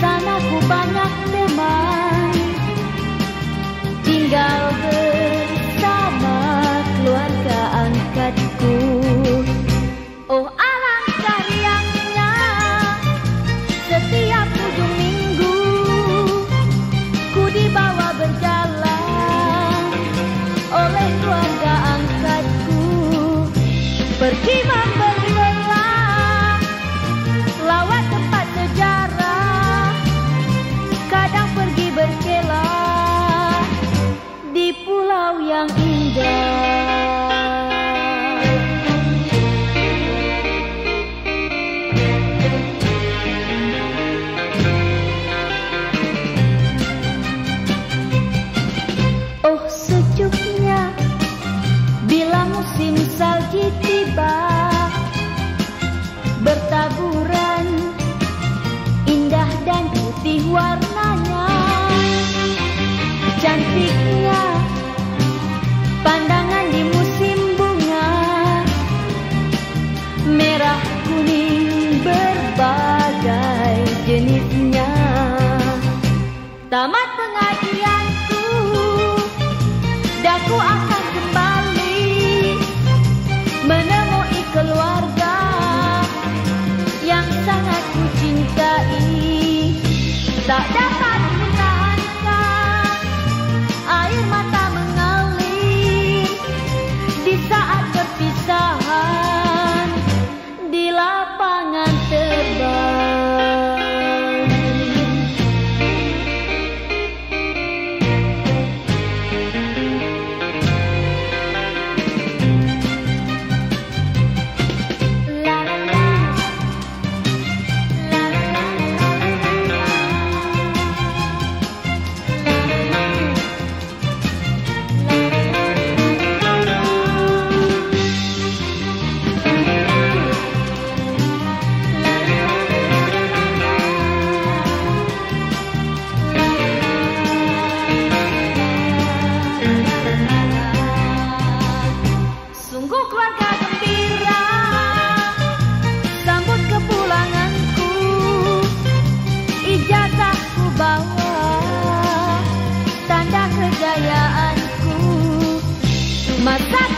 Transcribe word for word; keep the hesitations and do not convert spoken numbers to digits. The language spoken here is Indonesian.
sana ku banyak teman, tinggal bersama keluarga angkatku. Oh alangkah riangnya setiap ujung minggu ku dibawa berjalan oleh keluarga angkatku, pergi membeli lelah, lawat tempat sejarah, kadang pergi berkelah di pulau yang indah. Oh sejuknya bila musim salji tiba, bertaburan indah dan putih warnanya, cantiknya pandangan di musim bunga, merah kuning berbagai jenisnya. Tamat pengajianku, daku akan kembali menemui keluarga yang sangat ku cintai. Tak dapat ku tahankan air mata mengalir di saat perpisahan di lapangan terbang. Sungguh keluarga gembira sambut kepulanganku, ijazah ku bawa tanda kejayaanku, masa